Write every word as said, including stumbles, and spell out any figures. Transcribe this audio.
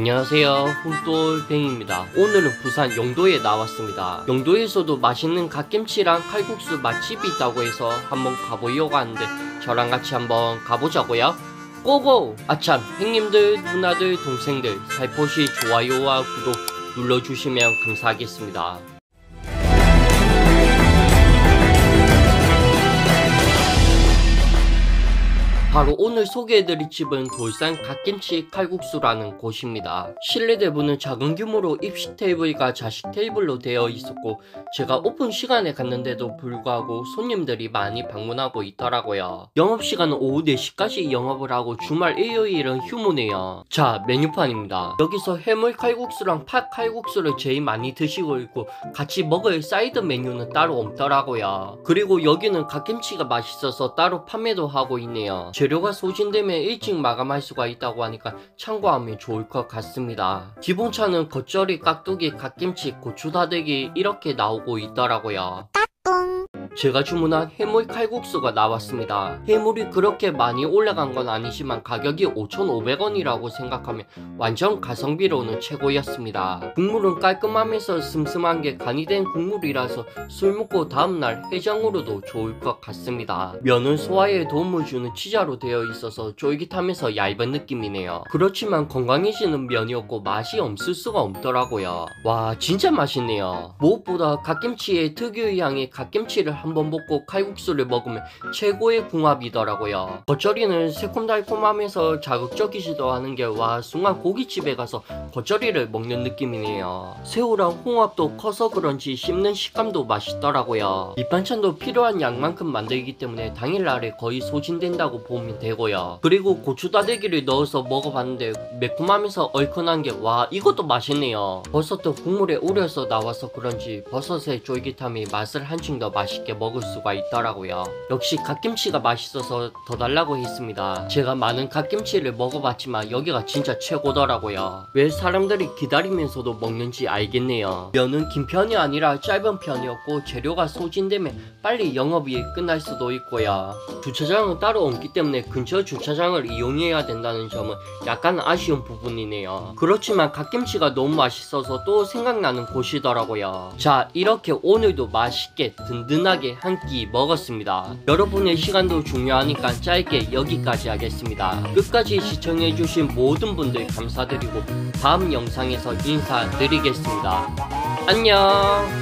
안녕하세요, 훈돌뱅입니다. 오늘은 부산 영도에 나왔습니다. 영도에서도 맛있는 갓김치랑 칼국수 맛집이 있다고 해서 한번 가보려고 하는데 저랑 같이 한번 가보자고요. 고고! 아참, 형님들, 누나들, 동생들 살포시 좋아요와 구독 눌러주시면 감사하겠습니다. 바로 오늘 소개해드릴 집은 돌산 갓김치 칼국수라는 곳입니다. 실내 대부는 작은 규모로 입식 테이블과 자식 테이블로 되어 있었고 제가 오픈 시간에 갔는데도 불구하고 손님들이 많이 방문하고 있더라고요. 영업시간은 오후 네 시까지 영업을 하고 주말 일요일은 휴무네요. 자, 메뉴판입니다. 여기서 해물 칼국수랑 팥 칼국수를 제일 많이 드시고 있고 같이 먹을 사이드 메뉴는 따로 없더라고요. 그리고 여기는 갓김치가 맛있어서 따로 판매도 하고 있네요. 재료가 소진되면 일찍 마감할 수가 있다고 하니까 참고하면 좋을 것 같습니다. 기본차는 겉절이, 깍두기, 갓김치, 고추다대기 이렇게 나오고 있더라고요. 제가 주문한 해물 칼국수가 나왔습니다. 해물이 그렇게 많이 올라간 건 아니지만 가격이 오천오백 원이라고 생각하면 완전 가성비로는 최고였습니다. 국물은 깔끔하면서 슴슴한 게 간이 된 국물이라서 술 먹고 다음날 해장으로도 좋을 것 같습니다. 면은 소화에 도움을 주는 치자로 되어 있어서 쫄깃하면서 얇은 느낌이네요. 그렇지만 건강해지는 면이었고 맛이 없을 수가 없더라고요. 와, 진짜 맛있네요. 무엇보다 갓김치의 특유의 향이 갓김치를 한번 먹고 칼국수를 먹으면 최고의 궁합이더라고요. 겉절이는 새콤달콤하면서 자극적이지도 않은 게 와, 순간 고깃집에 가서 겉절이를 먹는 느낌이네요. 새우랑 홍합도 커서 그런지 씹는 식감도 맛있더라고요. 밑반찬도 필요한 양만큼 만들기 때문에 당일날에 거의 소진된다고 보면 되고요. 그리고 고추다대기를 넣어서 먹어봤는데 매콤하면서 얼큰한 게 와, 이것도 맛있네요. 버섯도 국물에 우려서 나와서 그런지 버섯의 쫄깃함이 맛을 한층 더 맛있게 먹을 수가 있더라고요. 역시 갓김치가 맛있어서 더 달라고 했습니다. 제가 많은 갓김치를 먹어봤지만 여기가 진짜 최고더라고요. 왜 사람들이 기다리면서도 먹는지 알겠네요. 면은 긴 편이 아니라 짧은 편이었고 재료가 소진되면 빨리 영업이 끝날 수도 있고요. 주차장은 따로 없기 때문에 근처 주차장을 이용해야 된다는 점은 약간 아쉬운 부분이네요. 그렇지만 갓김치가 너무 맛있어서 또 생각나는 곳이더라고요. 자, 이렇게 오늘도 맛있게 든든하게 한 끼 먹었습니다. 여러분의 시간도 중요하니까 짧게 여기까지 하겠습니다. 끝까지 시청해주신 모든 분들 감사드리고 다음 영상에서 인사드리겠습니다. 안녕.